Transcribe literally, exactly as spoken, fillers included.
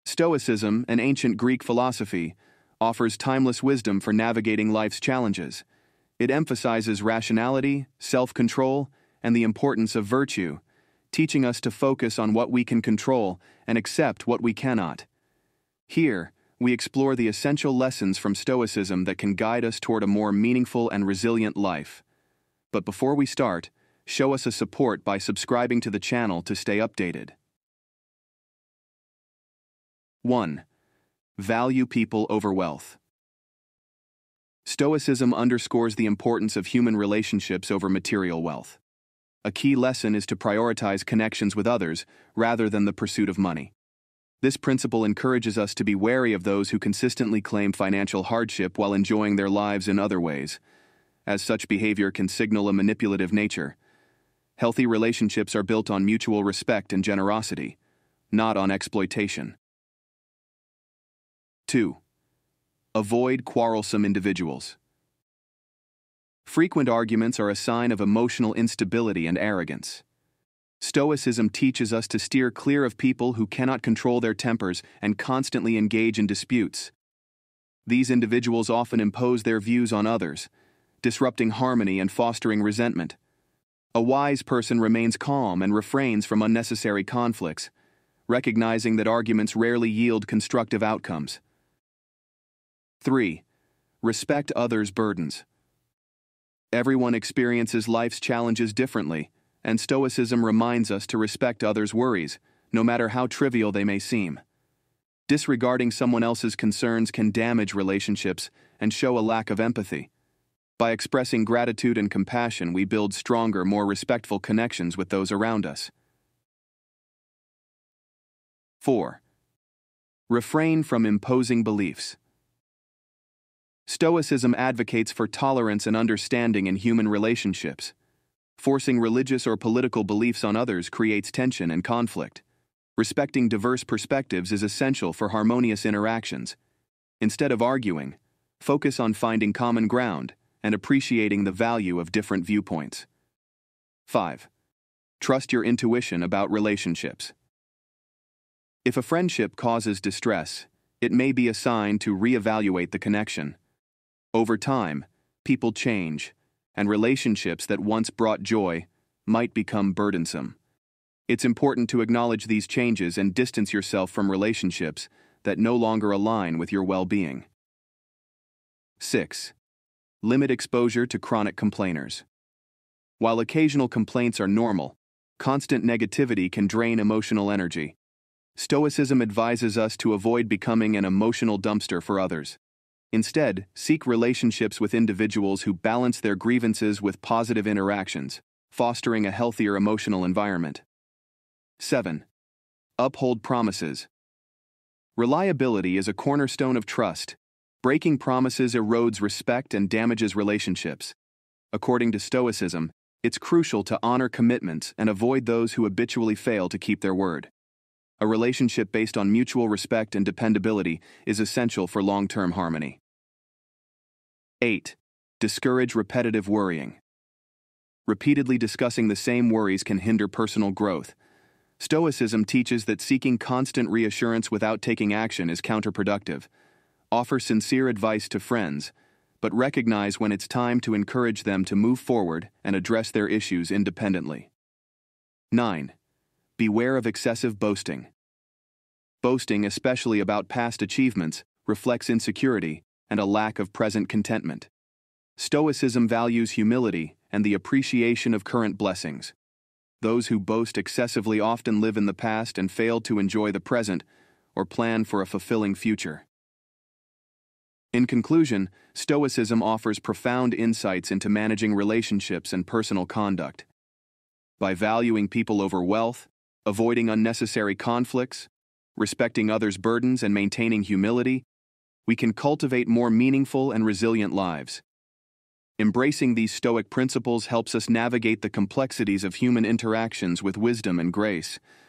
Stoicism, an ancient Greek philosophy, offers timeless wisdom for navigating life's challenges. It emphasizes rationality, self-control, and the importance of virtue, teaching us to focus on what we can control and accept what we cannot. Here, we explore the essential lessons from Stoicism that can guide us toward a more meaningful and resilient life. But before we start, show us a support by subscribing to the channel to stay updated. one. Value people over wealth. Stoicism underscores the importance of human relationships over material wealth. A key lesson is to prioritize connections with others rather than the pursuit of money. This principle encourages us to be wary of those who consistently claim financial hardship while enjoying their lives in other ways, as such behavior can signal a manipulative nature. Healthy relationships are built on mutual respect and generosity, not on exploitation. two. Avoid quarrelsome individuals. Frequent arguments are a sign of emotional instability and arrogance. Stoicism teaches us to steer clear of people who cannot control their tempers and constantly engage in disputes. These individuals often impose their views on others, disrupting harmony and fostering resentment. A wise person remains calm and refrains from unnecessary conflicts, recognizing that arguments rarely yield constructive outcomes. three. Respect others' burdens. Everyone experiences life's challenges differently, and Stoicism reminds us to respect others' worries, no matter how trivial they may seem. Disregarding someone else's concerns can damage relationships and show a lack of empathy. By expressing gratitude and compassion, we build stronger, more respectful connections with those around us. four. Refrain from imposing beliefs. Stoicism advocates for tolerance and understanding in human relationships. Forcing religious or political beliefs on others creates tension and conflict. Respecting diverse perspectives is essential for harmonious interactions. Instead of arguing, focus on finding common ground and appreciating the value of different viewpoints. five. Trust your intuition about relationships. If a friendship causes distress, it may be a sign to reevaluate the connection. Over time, people change, and relationships that once brought joy might become burdensome. It's important to acknowledge these changes and distance yourself from relationships that no longer align with your well-being. six. Limit exposure to chronic complainers. While occasional complaints are normal, constant negativity can drain emotional energy. Stoicism advises us to avoid becoming an emotional dumpster for others. Instead, seek relationships with individuals who balance their grievances with positive interactions, fostering a healthier emotional environment. seven. Uphold promises. Reliability is a cornerstone of trust. Breaking promises erodes respect and damages relationships. According to Stoicism, it's crucial to honor commitments and avoid those who habitually fail to keep their word. A relationship based on mutual respect and dependability is essential for long-term harmony. eight. Discourage repetitive worrying. Repeatedly discussing the same worries can hinder personal growth. Stoicism teaches that seeking constant reassurance without taking action is counterproductive. Offer sincere advice to friends, but recognize when it's time to encourage them to move forward and address their issues independently. nine. Beware of excessive boasting. Boasting, especially about past achievements, reflects insecurity and a lack of present contentment. Stoicism values humility and the appreciation of current blessings. Those who boast excessively often live in the past and fail to enjoy the present or plan for a fulfilling future. In conclusion, Stoicism offers profound insights into managing relationships and personal conduct. By valuing people over wealth, avoiding unnecessary conflicts, respecting others' burdens, and maintaining humility, we can cultivate more meaningful and resilient lives. Embracing these Stoic principles helps us navigate the complexities of human interactions with wisdom and grace,